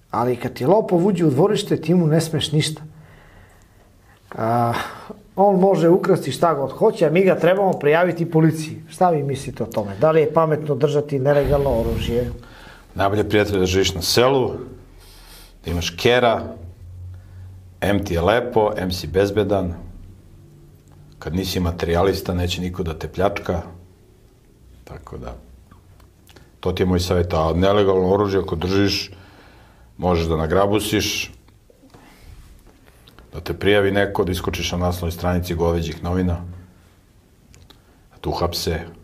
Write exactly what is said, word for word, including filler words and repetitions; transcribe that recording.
Ali kad ti lopov uđe u dvorište, ti mu ne smeš ništa. A, on može ukrasti šta god hoće, a mi ga trebamo prijaviti policiji. Šta vi mislite o tome? Da li je pametno držati nelegalno oružje? Najbolje prijatelj da živiš na selu, da imaš kera, em ti je lepo, em si bezbedan, kad nisi materijalista neće niko da te pljačka, tako da, to ti je moj savjet, a nelegalno oružje ako držiš, možeš da nagrabusiš, da te prijavi neko, da iskočiš na naslovnoj stranici goveđih novina, da te uhapse,